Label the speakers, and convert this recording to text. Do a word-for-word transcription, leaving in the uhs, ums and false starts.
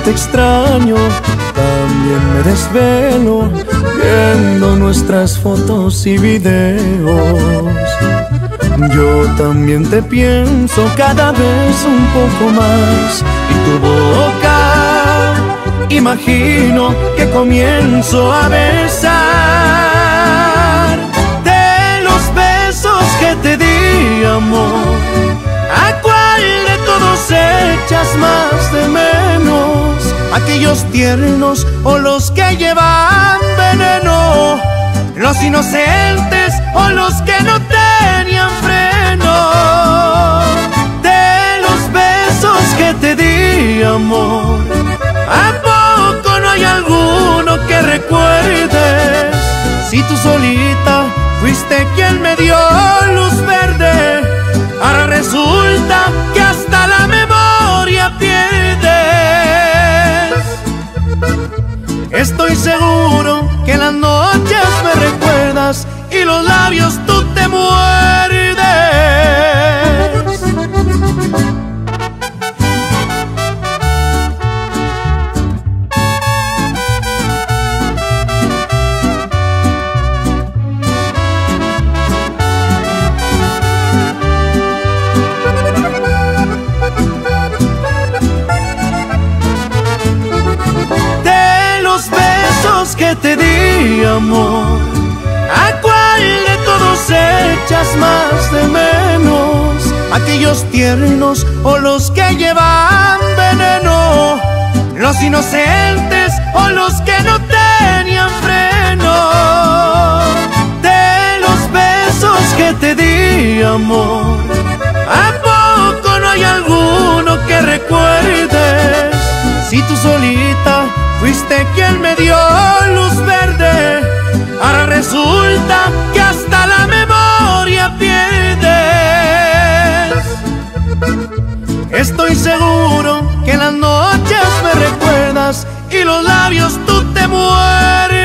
Speaker 1: te extraño, también me desvelo viendo nuestras fotos y videos. Yo también te pienso cada vez un poco más, y tu boca imagino que comienzo a besar. De los besos que te di, amor, ¿a cuál de todos echas más de menos? ¿Aquellos tiernos o los que llevan veneno? ¿Los inocentes o los que no tenían freno? De los besos que te di, amor, ¿a poco no hay alguno que recuerdes? Si tú solita fuiste quien me dio luz verde, ahora resulta que hasta la memoria pierdes. Estoy seguro que en las noches me recuerdas y los labios tú te muerdes. Que te di, amor, ¿a cuál de todos echas más de menos? ¿Aquellos tiernos o los que llevan veneno? ¿Los inocentes o los que no tenían freno? De los besos que te di, amor, ¿a poco no hay alguno que recuerdes? Si tú solita fuiste quien me dio luz verde, ahora resulta que hasta la memoria pierdes. Estoy seguro que en las noches me recuerdas y los labios tú te mueres.